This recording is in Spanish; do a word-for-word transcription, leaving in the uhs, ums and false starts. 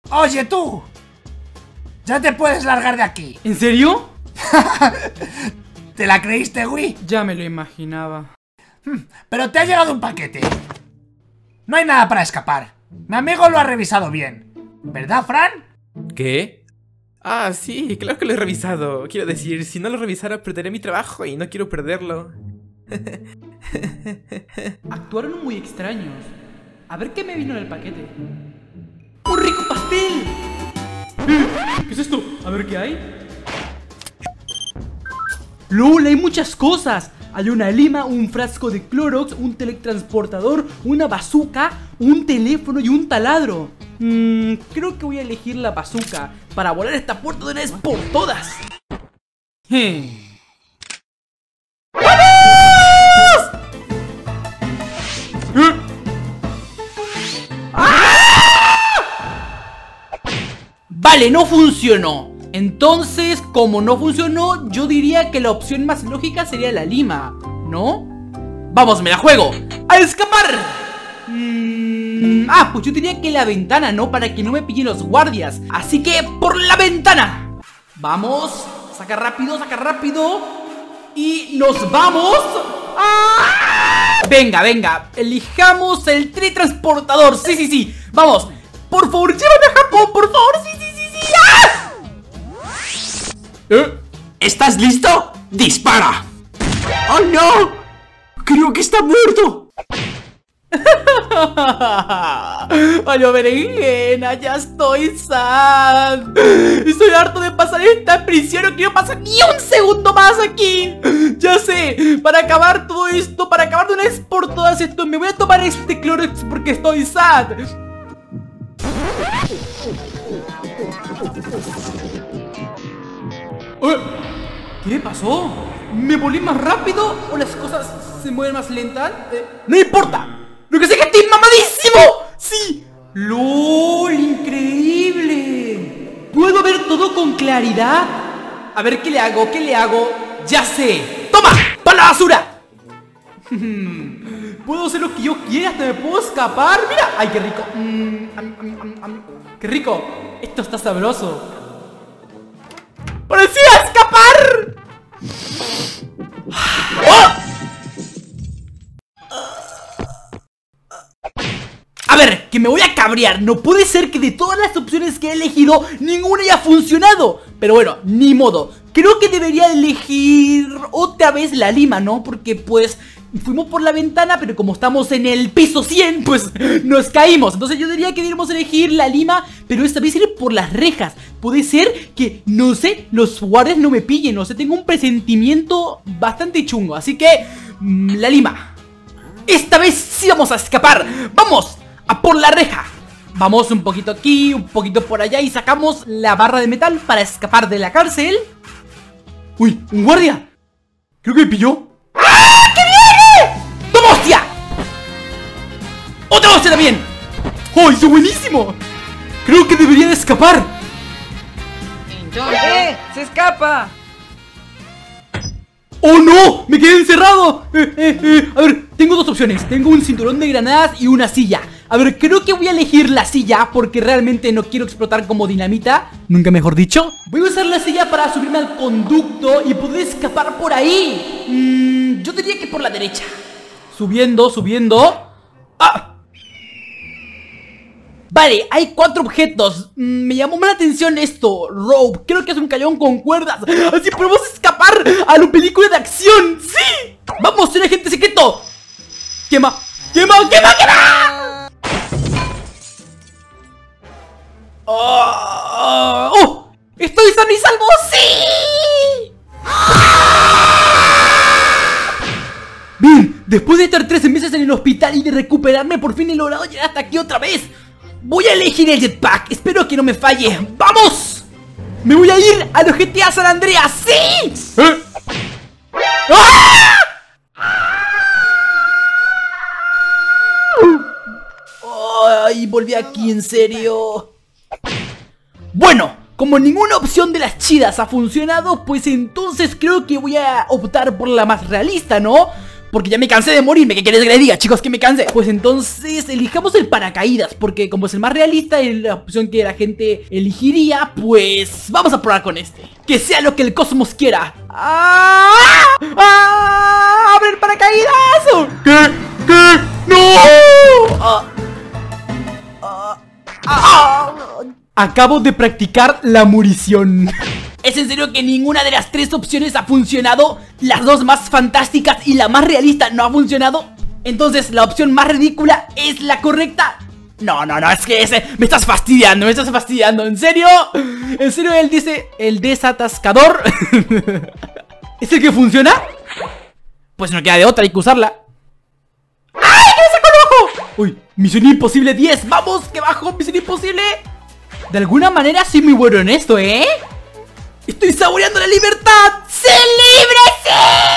Oye tú, ya te puedes largar de aquí. ¿En serio? ¿Te la creíste, Wii? Ya me lo imaginaba. Pero te ha llegado un paquete. No hay nada para escapar. Mi amigo lo ha revisado bien, ¿verdad, Fran? ¿Qué? Ah, sí, claro que lo he revisado. Quiero decir, si no lo revisara perderé mi trabajo y no quiero perderlo. Actuaron muy extraños. A ver qué me vino en el paquete. ¡Un rico pastel! ¿Qué es esto? A ver qué hay. ¡Lol! Hay muchas cosas. Hay una lima, un frasco de Clorox, un teletransportador, una bazooka, un teléfono y un taladro. Mmm, creo que voy a elegir la bazooka para volar esta puerta de una vez por todas. Hmm. ¡Vamos! ¿Eh? ¡Ah! Vale, no funcionó. Entonces, como no funcionó, yo diría que la opción más lógica sería la lima, ¿no? ¡Vamos, me la juego! ¡A escapar! Mm, ah, pues yo diría que la ventana, ¿no? Para que no me pillen los guardias. Así que, ¡por la ventana! Vamos, saca rápido, saca rápido. Y nos vamos. ¡Ah! Venga, venga, elijamos el teletransportador. Sí, sí, sí, vamos. Por favor, llévame a Japón, por favor. Sí, sí, sí, sí. ¡Ah! ¿Eh? ¿Estás listo? ¡Dispara! ¡Oh no! ¡Creo que está muerto! ¡Ay, berenjena! ¡Ya estoy sad! Estoy harto de pasar esta prisión. No quiero pasar ni un segundo más aquí. Ya sé, para acabar todo esto, para acabar de una vez por todas esto, me voy a tomar este Clorox porque estoy sad. ¿Qué pasó? ¿Me volví más rápido o las cosas se mueven más lentas? Eh, ¡No importa! ¡Lo que sé que estoy mamadísimo! ¡Sí! ¡Lol! ¡Increíble! ¿Puedo ver todo con claridad? A ver, ¿qué le hago? ¿Qué le hago? ¡Ya sé! ¡Toma! ¡Para la basura! Puedo hacer lo que yo quiera, hasta me puedo escapar. ¡Mira! ¡Ay, qué rico! Mm, am, am, am, am. ¡Qué rico! Esto está sabroso. ¡Parecía escapar! ¡Oh! A ver, que me voy a cabrear. No puede ser que de todas las opciones que he elegido ninguna haya funcionado. Pero bueno, ni modo. Creo que debería elegir otra vez la lima, ¿no? Porque pues fuimos por la ventana, pero como estamos en el piso cien, pues nos caímos. Entonces yo diría que deberíamos elegir la lima, pero esta vez ir por las rejas. Puede ser que, no sé, los guardias no me pillen. No sé, tengo un presentimiento bastante chungo. Así que, mmm, la lima. Esta vez sí vamos a escapar. ¡Vamos! ¡A por la reja! Vamos un poquito aquí, un poquito por allá y sacamos la barra de metal para escapar de la cárcel. ¡Uy! ¡Un guardia! Creo que me pilló. ¡Ah! ¡Que viene! ¡Toma, hostia! ¡Otra hostia también! ¡Oh, hizo buenísimo! Creo que debería de escapar. ¡Eh! ¡Se escapa! ¡Oh no! ¡Me quedé encerrado! Eh, eh, eh. A ver, tengo dos opciones. Tengo un cinturón de granadas y una silla. A ver, creo que voy a elegir la silla porque realmente no quiero explotar como dinamita. Nunca mejor dicho. Voy a usar la silla para subirme al conducto y poder escapar por ahí. mm, Yo diría que por la derecha. Subiendo, subiendo. ¡Ah! Vale, hay cuatro objetos. mm, Me llamó más la atención esto. Rope, creo que es un cañón con cuerdas. Así podemos escapar a la película de acción. ¡Sí! ¡Vamos, ser agente secreto! ¡Quema! ¡Quema! ¡Quema! ¡Quema! ¡Oh! ¡Oh! ¡Estoy sano y salvo! ¡Sí! Bien, después de estar trece meses en el hospital y de recuperarme, por fin he logrado llegar hasta aquí otra vez. Voy a elegir el jetpack, espero que no me falle. ¡Vamos! ¡Me voy a ir a los G T A San Andreas! ¡Sí! ¿Eh? ¡Ah! ¡Ay! Volví aquí, en serio. Bueno, como ninguna opción de las chidas ha funcionado, pues entonces creo que voy a optar por la más realista, ¿no? Porque ya me cansé de morirme. ¿Qué quieres que le diga, chicos? Que me cansé. Pues entonces elijamos el paracaídas, porque como es el más realista y la opción que la gente elegiría, pues vamos a probar con este. Que sea lo que el cosmos quiera. ¡Ah! ¡Ah! ¡Abre el paracaídas! ¿Qué? ¿Qué? ¡No! Ah. Ah. Ah. Acabo de practicar la murición. ¿Es en serio que ninguna de las tres opciones ha funcionado? ¿Las dos más fantásticas y la más realista no ha funcionado? Entonces, ¿la opción más ridícula es la correcta? No, no, no, es que ese... Me estás fastidiando, me estás fastidiando. ¿En serio? ¿En serio él dice el desatascador? ¿Es el que funciona? Pues no queda de otra, hay que usarla. ¡Ay, que me sacó el ojo! Uy, Misión Imposible diez. ¡Vamos, que bajo Misión Imposible! De alguna manera soy muy bueno en esto, ¿eh? ¡Estoy saboreando la libertad! ¡Sé libre, sí!